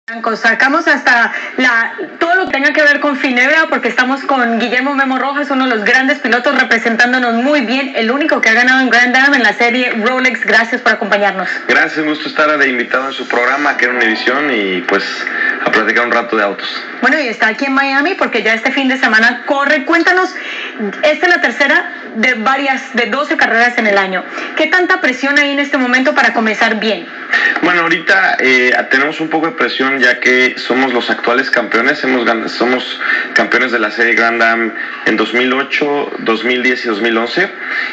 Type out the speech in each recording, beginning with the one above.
Sacamos hasta todo lo que tenga que ver con Ginebra, porque estamos con Guillermo Memo Rojas, uno de los grandes pilotos, representándonos muy bien, el único que ha ganado en Grand Am en la serie Rolex. Gracias por acompañarnos. Gracias, un gusto estar de invitado en su programa, que era Univisión, y pues a platicar un rato de autos. Bueno, y está aquí en Miami porque ya este fin de semana corre. Cuéntanos, esta es la tercera de 12 carreras en el año. ¿Qué tanta presión hay en este momento para comenzar bien? Bueno, ahorita tenemos un poco de presión ya que somos los actuales campeones. Somos campeones de la serie Grand Am en 2008, 2010 y 2011.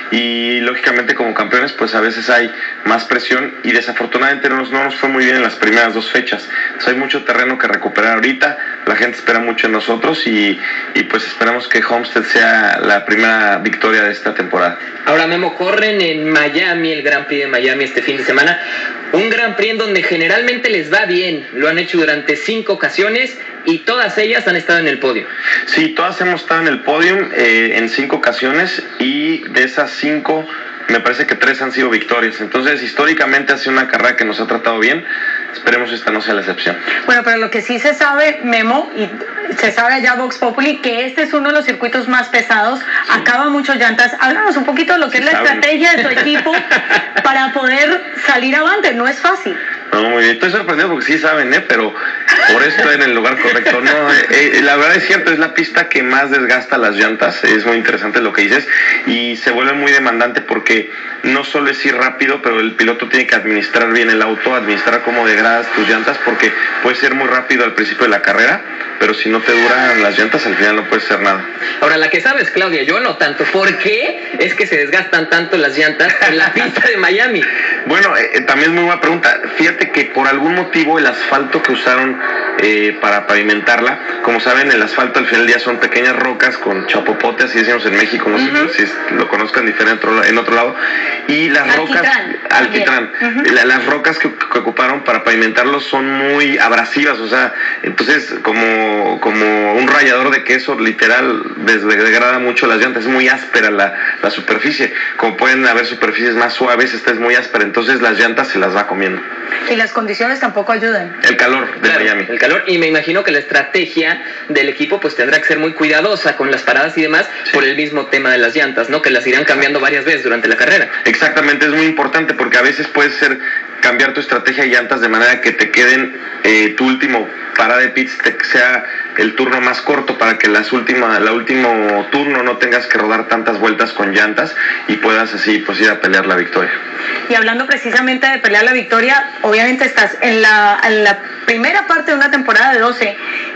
Y lógicamente como campeones pues a veces hay más presión y desafortunadamente no nos fue muy bien en las primeras dos fechas. Entonces hay mucho terreno que recuperar ahorita. La gente espera mucho en nosotros y pues esperamos que Homestead sea la primera victoria de esta temporada. Ahora, Memo, corren en Miami, el Grand Prix de Miami este fin de semana. Un Grand Prix en donde generalmente les va bien. Lo han hecho durante 5 ocasiones y todas ellas han estado en el podio. Sí, todas hemos estado en el podio en 5 ocasiones y de esas 5 me parece que 3 han sido victorias. Entonces, históricamente ha sido una carrera que nos ha tratado bien. Esperemos esta no sea la excepción. Bueno, pero lo que sí se sabe, Memo, y se sabe allá Vox Populi, que este es uno de los circuitos más pesados, sí. Acaba mucho llantas. Háblanos un poquito de lo que es la estrategia de tu equipo para poder salir avante. No es fácil. No, muy bien. Estoy sorprendido porque sí saben, pero por esto en el lugar correcto. No, la verdad es cierto, es la pista que más desgasta las llantas. Es muy interesante lo que dices y se vuelve muy demandante porque no solo es ir rápido, pero el piloto tiene que administrar bien el auto, administrar cómo degradas tus llantas, porque puedes ser muy rápido al principio de la carrera, pero si no te duran las llantas, al final no puedes hacer nada. Ahora, la que sabes, Claudia, yo no tanto. ¿Por qué es que se desgastan tanto las llantas en la pista de Miami? Bueno, también es muy buena pregunta. Fíjate que por algún motivo el asfalto que usaron para pavimentarla, como saben, el asfalto al final del día son pequeñas rocas con chapopote, así decimos en México, no sé si lo conozcan diferente en otro lado, y las rocas, alquitrán, las rocas que ocuparon para pavimentarlo son muy abrasivas, o sea, entonces como un rallador de queso, literal, degrada mucho las llantas, es muy áspera la superficie. Como pueden haber superficies más suaves, esta es muy áspera, entonces las llantas se las va comiendo. Y las condiciones tampoco ayudan. El calor de Miami. El calor, y me imagino que la estrategia del equipo pues tendrá que ser muy cuidadosa con las paradas y demás, sí, por el mismo tema de las llantas, ¿no? Que las irán cambiando varias veces durante la carrera. Exactamente, es muy importante porque a veces puede ser cambiar tu estrategia de llantas de manera que te queden tu último parada de pits sea el turno más corto para que la último turno no tengas que rodar tantas vueltas con llantas y puedas así pues ir a pelear la victoria. Y hablando precisamente de pelear la victoria, obviamente estás en la primera parte de una temporada de 12.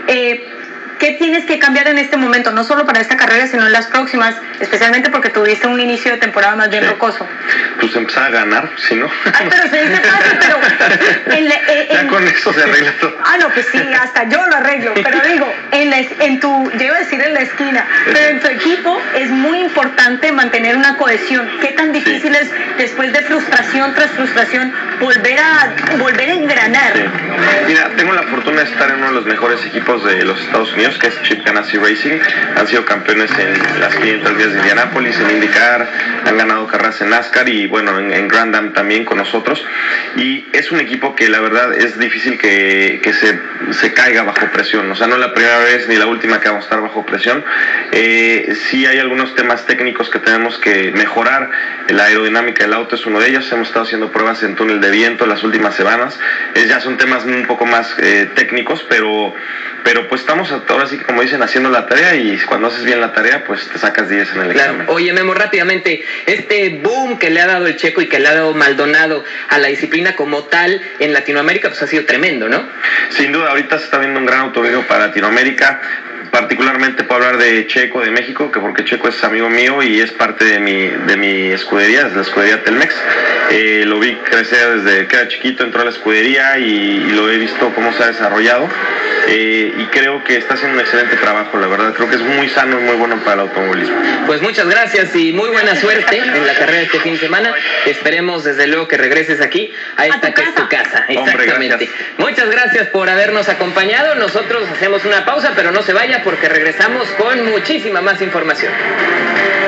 ¿Qué tienes que cambiar en este momento? No solo para esta carrera, sino en las próximas, especialmente porque tuviste un inicio de temporada más bien rocoso. Pues empezar a ganar, si no. Ay, pero se dice fácil, pero... ya con eso se arregla todo. No, pues sí, hasta yo lo arreglo. Pero digo, yo iba a decir en la esquina, pero en tu equipo es muy importante mantener una cohesión. ¿Qué tan difícil es, después de frustración tras frustración, volver a engranar? Sí. Mira, tengo la fortuna de estar en uno de los mejores equipos de los Estados Unidos, que es Chip Ganassi Racing. Han sido campeones en las 500 millas de Indianápolis, en IndyCar, han ganado carreras en NASCAR y bueno, en Grand Am también con nosotros. Y es un equipo que la verdad es difícil que se caiga bajo presión. O sea, no es la primera vez ni la última que vamos a estar bajo presión. Sí hay algunos temas técnicos que tenemos que mejorar. La aerodinámica del auto es uno de ellos. Hemos estado haciendo pruebas en túnel de viento las últimas semanas. Ya son temas un poco más técnicos, pero pues estamos ahora sí que, como dicen, haciendo la tarea, y cuando haces bien la tarea pues te sacas 10 en el examen. Oye, Memo, rápidamente, este boom que le ha dado el Checo y que le ha dado Maldonado a la disciplina como tal en Latinoamérica pues ha sido tremendo, ¿no? Sin duda, ahorita se está viendo un gran automovilismo para Latinoamérica. Particularmente puedo hablar de Checo de México, que porque Checo es amigo mío y es parte de mi escudería, desde la escudería Telmex. Lo vi crecer desde que era chiquito, entró a la escudería y lo he visto cómo se ha desarrollado. Y creo que está haciendo un excelente trabajo, la verdad. Creo que es muy sano y muy bueno para el automovilismo. Pues muchas gracias y muy buena suerte en la carrera este fin de semana. Esperemos desde luego que regreses aquí a esta que es tu casa. Exactamente. Hombre, muchas gracias por habernos acompañado. Nosotros hacemos una pausa, pero no se vaya porque regresamos con muchísima más información.